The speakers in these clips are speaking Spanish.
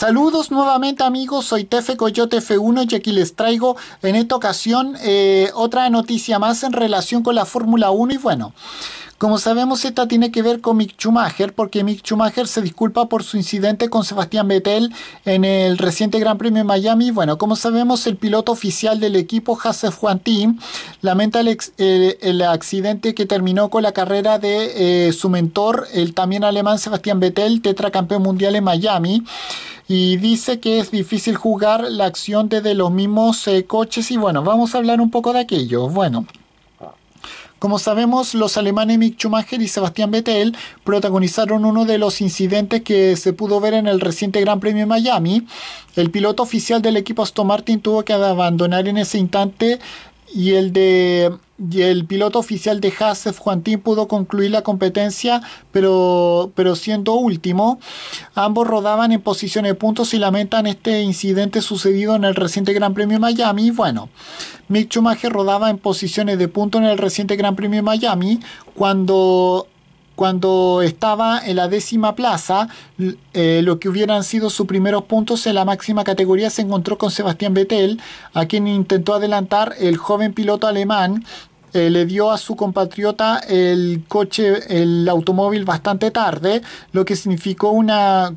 Saludos nuevamente amigos, soy Tefe Coyote F1 y aquí les traigo en esta ocasión otra noticia más en relación con la Fórmula 1 y bueno, como sabemos esta tiene que ver con Mick Schumacher porque Mick Schumacher se disculpa por su incidente con Sebastián Vettel en el reciente Gran Premio de Miami. Bueno, como sabemos el piloto oficial del equipo Josef Juantín lamenta el accidente que terminó con la carrera de su mentor, el también alemán Sebastián Vettel, tetracampeón mundial en Miami. Y dice que es difícil jugar la acción desde los mismos coches y bueno, vamos a hablar un poco de aquello. Bueno, como sabemos, los alemanes Mick Schumacher y Sebastián Vettel protagonizaron uno de los incidentes que se pudo ver en el reciente Gran Premio de Miami. El piloto oficial del equipo Aston Martin tuvo que abandonar en ese instante y el piloto oficial de Haas, Juantín, pudo concluir la competencia, pero siendo último. Ambos rodaban en posición de puntos y lamentan este incidente sucedido en el reciente Gran Premio de Miami. Bueno, Mick Schumacher rodaba en posiciones de punto en el reciente Gran Premio de Miami cuando estaba en la 10ª plaza, lo que hubieran sido sus primeros puntos en la máxima categoría, se encontró con Sebastián Vettel, a quien intentó adelantar. El joven piloto alemán le dio a su compatriota el automóvil bastante tarde, lo que significó una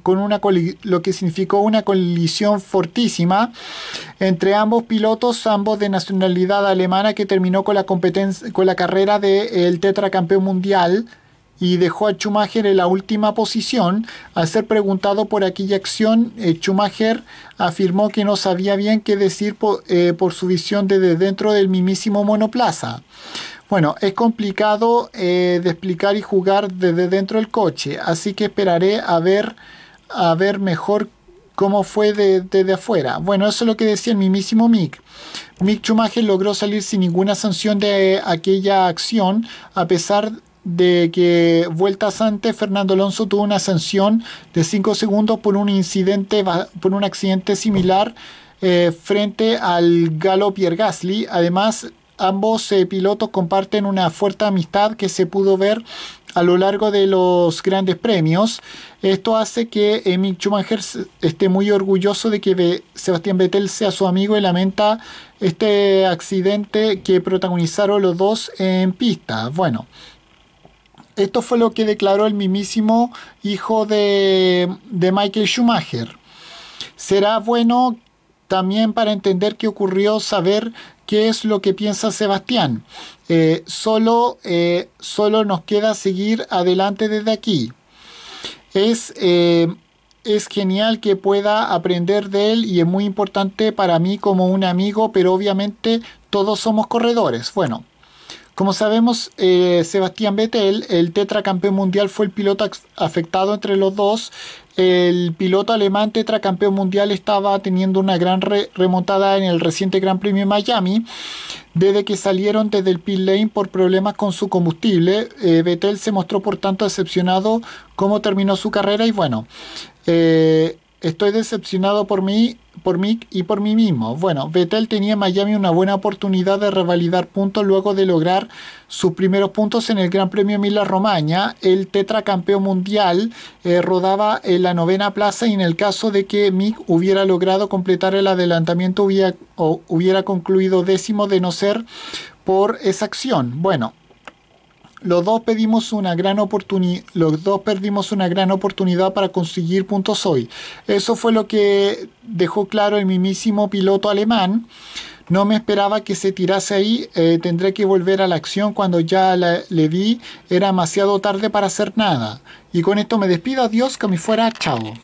colisión fortísima entre ambos pilotos, ambos de nacionalidad alemana, que terminó con la carrera del tetracampeón mundial y dejó a Schumacher en la última posición. Al ser preguntado por aquella acción, Schumacher afirmó que no sabía bien qué decir por su visión desde dentro del mismísimo monoplaza. Bueno, es complicado de explicar y jugar desde dentro del coche, así que esperaré a ver mejor cómo fue desde afuera. Bueno, eso es lo que decía el mismísimo Mick. Mick Schumacher logró salir sin ninguna sanción de aquella acción, a pesar de que vueltas antes Fernando Alonso tuvo una sanción de 5 segundos por un accidente similar frente al galo Pierre Gasly. Además, ambos pilotos comparten una fuerte amistad que se pudo ver a lo largo de los grandes premios. Esto hace que Mick Schumacher esté muy orgulloso de que Sebastián Vettel sea su amigo y lamenta este accidente que protagonizaron los dos en pista. Bueno, esto fue lo que declaró el mismísimo hijo de Michael Schumacher. Será bueno también para entender qué ocurrió saber qué es lo que piensa Sebastián. Solo nos queda seguir adelante desde aquí. Es genial que pueda aprender de él y es muy importante para mí como un amigo, pero obviamente todos somos corredores. Bueno, como sabemos, Sebastián Vettel, el tetracampeón mundial, fue el piloto afectado entre los dos. El piloto alemán tetracampeón mundial estaba teniendo una gran remontada en el reciente Gran Premio de Miami. Desde que salieron desde el pit lane por problemas con su combustible, Vettel se mostró por tanto decepcionado cómo terminó su carrera y bueno, estoy decepcionado por Mick y por mí mismo. Bueno, Vettel tenía en Miami una buena oportunidad de revalidar puntos luego de lograr sus primeros puntos en el Gran Premio Emilia-Romagna. El tetracampeón mundial rodaba en la 9ª plaza y en el caso de que Mick hubiera logrado completar el adelantamiento hubiera concluido 10º de no ser por esa acción. Bueno, los dos perdimos una gran oportunidad para conseguir puntos hoy. Eso fue lo que dejó claro el mismísimo piloto alemán. No me esperaba que se tirase ahí. Tendré que volver a la acción cuando ya le vi. Era demasiado tarde para hacer nada. Y con esto me despido. Adiós, que me fuera. Chao.